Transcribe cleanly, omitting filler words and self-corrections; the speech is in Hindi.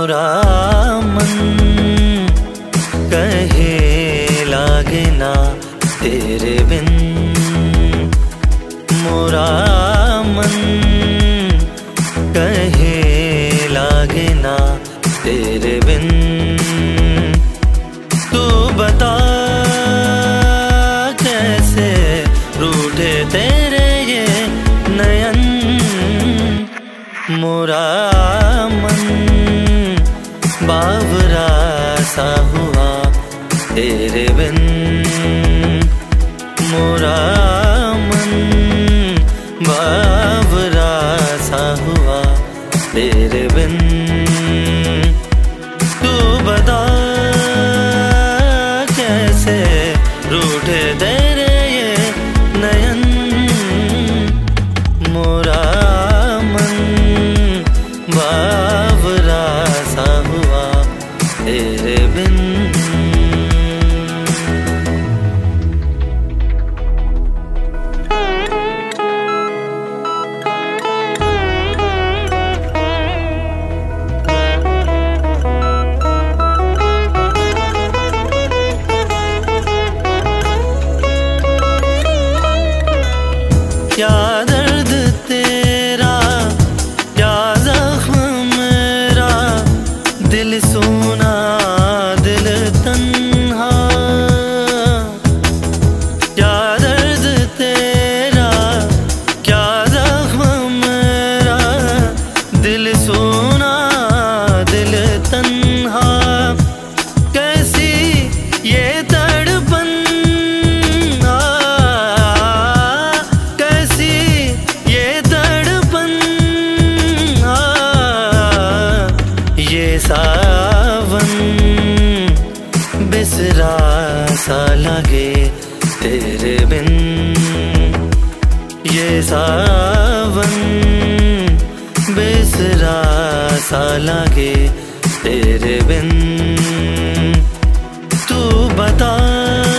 मोरा मन कहे लागे ना तेरे बिन, मोरा मन कहे लागे ना तेरे बिन। तू बता कैसे रूठे तेरे ये नयन, मोरा मन बावरा सा हुआ तेरे बिन, मोरा मन बावरा सा हुआ तेरे बिन। तू बता कैसे रूठे तेरे ये नयन, मोरा मन बावरा सा हुआ तेरे बिन। क्या दर्द तेरा, क्या जख्म मेरा, दिल सोना दिल तन्हा। क्या दर्द तेरा, क्या जख्म मेरा, दिल सोना दिल तन्हा। कैसी ये तड़पन, सावन बिसरा सा लगे तेरे बिन, ये सावन बिसरा सा लगे तेरे बिन। तू बता